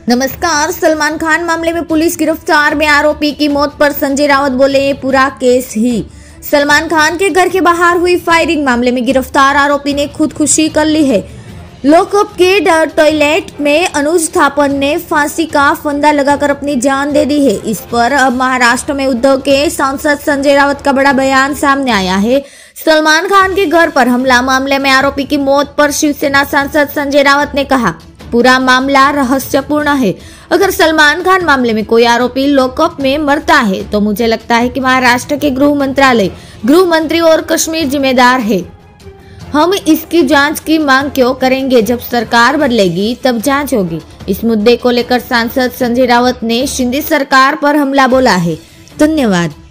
नमस्कार। सलमान खान मामले में पुलिस गिरफ्तार में आरोपी की मौत पर संजय राउत बोले, ये पूरा केस ही सलमान खान के घर के बाहर हुई फायरिंग मामले में गिरफ्तार आरोपी ने खुदकुशी कर ली है। लॉकअप के टॉयलेट में अनुज थापन ने फांसी का फंदा लगाकर अपनी जान दे दी है। इस पर अब महाराष्ट्र में उद्धव के सांसद संजय राउत का बड़ा बयान सामने आया है। सलमान खान के घर पर हमला मामले में आरोपी की मौत पर शिवसेना सांसद संजय राउत ने कहा, पूरा मामला रहस्यपूर्ण है। अगर सलमान खान मामले में कोई आरोपी लॉकअप में मरता है तो मुझे लगता है कि महाराष्ट्र के गृह मंत्रालय, गृह मंत्री और कश्मीर जिम्मेदार है। हम इसकी जांच की मांग क्यों करेंगे? जब सरकार बदलेगी तब जांच होगी। इस मुद्दे को लेकर सांसद संजय राउत ने शिंदे सरकार पर हमला बोला है। धन्यवाद।